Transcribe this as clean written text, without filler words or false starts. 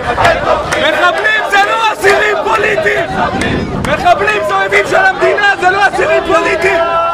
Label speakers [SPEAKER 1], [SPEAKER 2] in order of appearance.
[SPEAKER 1] מחבלים זה לא אסירים פוליטיים! מחבלים זה אויבים של המדינה, זה לא אסירים פוליטיים!